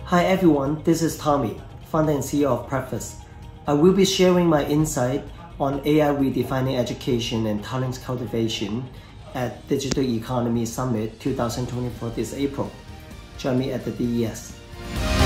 Hi everyone, this is Tommie, founder and CEO of Preface. I will be sharing my insight on AI redefining education and talent cultivation at Digital Economy Summit 2024 this April. Join me at the DES.